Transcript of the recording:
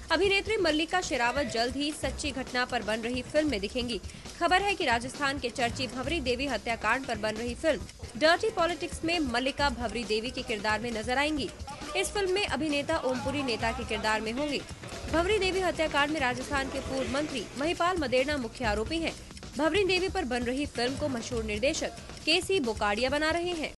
अभिनेत्री मल्लिका शेरावत जल्द ही सच्ची घटना पर बन रही फिल्म में दिखेंगी। खबर है कि राजस्थान के चर्चित भंवरी देवी हत्याकांड पर बन रही फिल्म डर्टी पॉलिटिक्स में मल्लिका भंवरी देवी के किरदार में नजर आएंगी। इस फिल्म में अभिनेता ओमपुरी नेता के किरदार में होंगे। भंवरी देवी हत्याकांड में राजस्थान के पूर्व मंत्री महिपाल मदेरणा मुख्य आरोपी हैं। भंवरी देवी पर बन रही फिल्म को मशहूर निर्देशक केसी बोकाडिया बना रहे हैं।